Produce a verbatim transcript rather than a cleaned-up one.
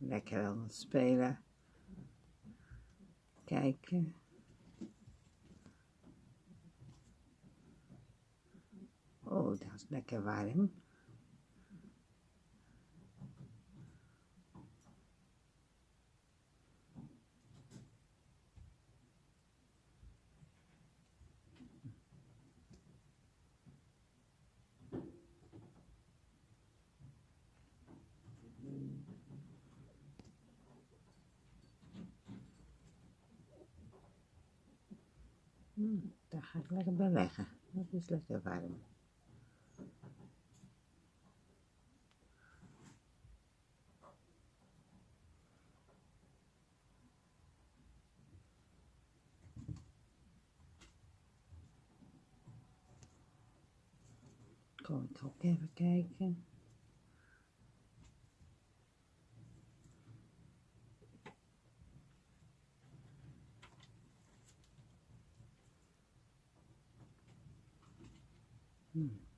Lekker aan het spelen. Kijken. Oh, dat is lekker warm. Hmm, daar ga ik lekker bij leggen. Dat is lekker warm. Kom ik ook even kijken. Hmm.